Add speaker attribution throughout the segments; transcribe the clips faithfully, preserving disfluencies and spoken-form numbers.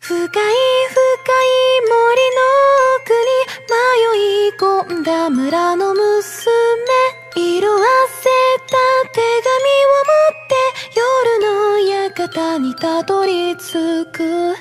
Speaker 1: 深い深い森の奥に迷い込んだ村の娘、色あせた手紙を持って夜の館にたどり着く。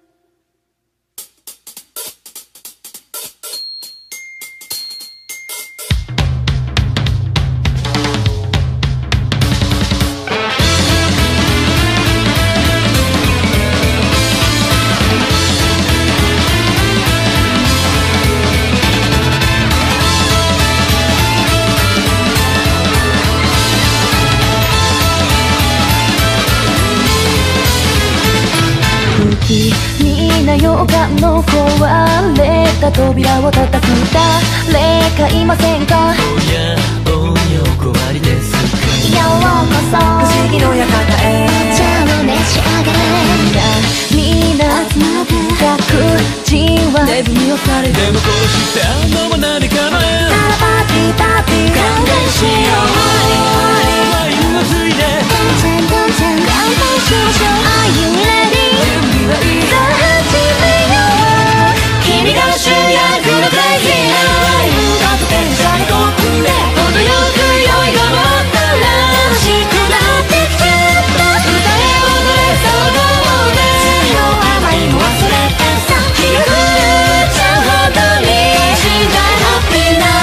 Speaker 1: みんなヨガの壊れた扉を叩く。誰かいませんか？
Speaker 2: おやおやお困りですか？
Speaker 1: ようこそ
Speaker 3: 不思議の館へ。
Speaker 1: じゃあ召し上がれ。みんな集まって各人は
Speaker 3: 寝踏みをされて
Speaker 2: でもこうしてあのは何かの縁。
Speaker 1: パーティーパーティー
Speaker 2: 勘弁しよう。ワインをついで
Speaker 1: どんちゃんどんちゃん乾杯しましょう。 Are you ready？
Speaker 2: 準備はいい。
Speaker 1: さあ始めよう。君が主役のクレイジーなワインがと電車に込んで程よく酔いが回ったら楽しくなってきちゃった。歌え踊れ騒ごうね。罪の甘いも忘れてさ気が狂っちゃうほどに死んじゃえハッピーナ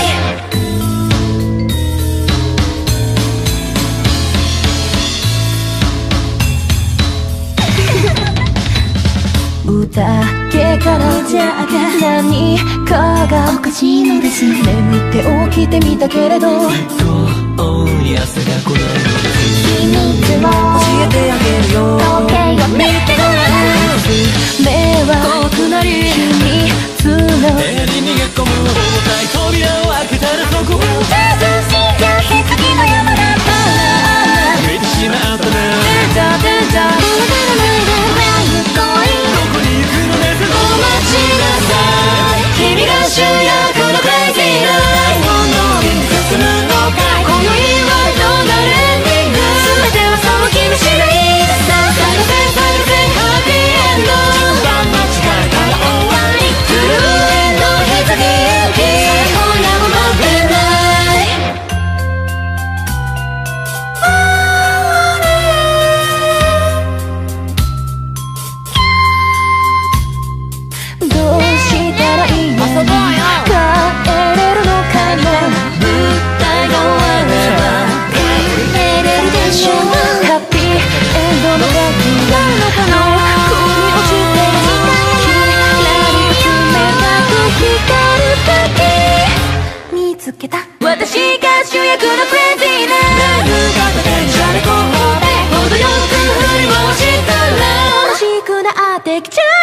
Speaker 1: 歌けからじゃあ何かがおかしいのです。眠って起きてみたけれど
Speaker 2: 遠い朝が来ないのです。
Speaker 1: 秘密を
Speaker 3: 教えてあげるよ。
Speaker 1: 時計を見てごらん。目は
Speaker 3: 遠くなり
Speaker 1: 秘密の
Speaker 2: 部屋に逃げ込む重たい扉を開けたらそこは
Speaker 1: 涼しいや棺の山だったら
Speaker 2: 見てしまったね。
Speaker 3: じゃじゃじゃ
Speaker 1: わからないで Where you going？
Speaker 2: どこに行くのですか？
Speaker 1: お待ちなさい。君が主役のクレイジーなライフの上に進むのかい。今宵はどうなるエンディング？全てはその気にしないさあ探せ探せハッピーエンド。順番間違えたら終わり。震えの棺エンディング。今夜も待ってないどうしたらいいの？帰れるのかな？舞台が終われば帰れるでしょう。ハッピーエンドの鍵はあの恋に落ちてるキラリと冷たく光るだけ見つけた。私が主役のクレイジーなライフが電車でこうで程よく振り回したら楽しくなってきちゃった。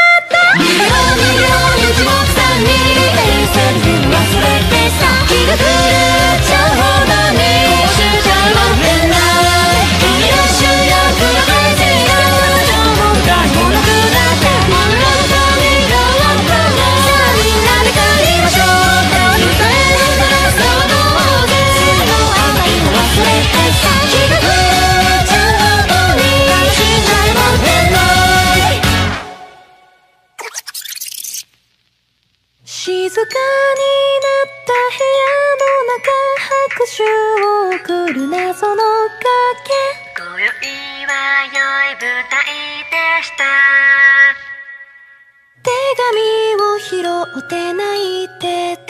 Speaker 1: 逃げろ逃げろ一目散にセリフ忘れてさ気が狂っちゃうほどにこうしちゃうわけない。君が主役のクレイジーな情も深いもなくなって物語が終わったらさあみんなで帰りましょう。歌えるから騒ごうぜ。罪の甘いも忘れてさ気が狂っちゃうほどに死んじゃえばってない静かになった部屋の中拍手を送る謎の影。
Speaker 4: 今宵は良い舞台でした。
Speaker 1: 手紙を拾って泣いてた。